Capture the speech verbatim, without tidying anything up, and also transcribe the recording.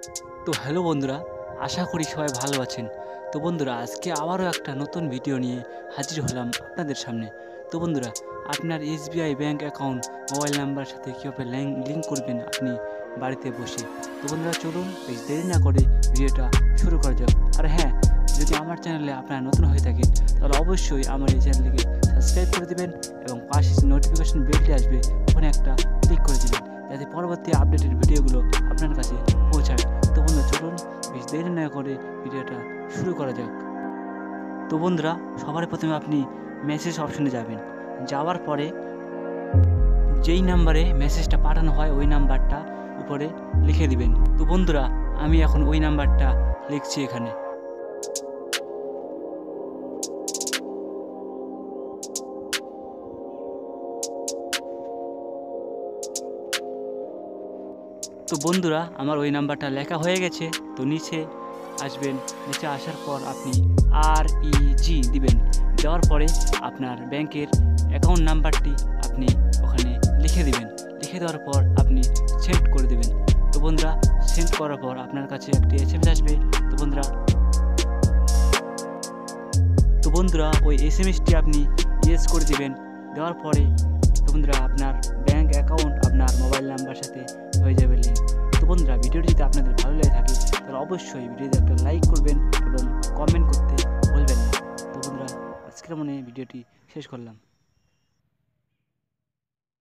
তো হ্যালো বন্ধুরা, আশা করি সবাই ভালো আছেন। তো বন্ধুরা, আজকে আবারও একটা নতুন ভিডিও নিয়ে হাজির হলাম আপনাদের সামনে। তো বন্ধুরা, আপনার এসবিআই ব্যাঙ্ক অ্যাকাউন্ট মোবাইল নাম্বারের সাথে কীভাবে লিঙ্ক করবেন আপনি বাড়িতে বসে। তো বন্ধুরা, চলুন বেশ দেরি না করে ভিডিওটা শুরু করা যাক। আর হ্যাঁ, যদি আমার চ্যানেলে আপনারা নতুন হয়ে থাকেন তাহলে অবশ্যই আমার এই চ্যানেলটিকে সাবস্ক্রাইব করে দেবেন এবং পাশে যে নোটিফিকেশন বেলটি আসবে ওখানে একটা ক্লিক করে দেবেন, যাতে পরবর্তী আপডেটেড ভিডিওগুলো আপনার কাছে পৌঁছায়। তো বন্ধুরা, চলুন বেশ দেরি না করে ভিডিওটা শুরু করা যাক। তো বন্ধুরা, সবার প্রথমে আপনি মেসেজ অপশনে যাবেন। যাওয়ার পরে যেই নাম্বারে মেসেজটা পাঠানো হয় ওই নাম্বারটা উপরে লিখে দিবেন। তো বন্ধুরা, আমি এখন ওই নাম্বারটা লিখছি এখানে। তো বন্ধুরা, আমার ওই নাম্বারটা লেখা হয়ে গেছে। তো নিচে আসবেন, নিচে আসার পর আপনি আর ই জি দিবেন। দেওয়ার পরে আপনার ব্যাংকের অ্যাকাউন্ট নাম্বারটি আপনি ওখানে লিখে দিবেন। লিখে দেওয়ার পর আপনি সেন্ড করে দেবেন। তো বন্ধুরা, সেন্ড করার পর আপনার কাছে একটি এস এম এস আসবে। তো বন্ধুরা তো বন্ধুরা ওই এস এম এসটি আপনি ইয়েস করে দেবেন। দেওয়ার পরে তো বন্ধুরা, আপনার ব্যাংক অ্যাকাউন্ট আপনার মোবাইল নাম্বার সাথে হয়ে যাবে লিঙ্ক। তো বন্ধুরা, ভিডিওটি যদি আপনাদের ভালো লেগে থাকে তাহলে অবশ্যই ভিডিওতে একটা লাইক করবেন এবং কমেন্ট করতে ভুলবেন না। তো বন্ধুরা, আজকের মনে ভিডিওটি শেষ করলাম।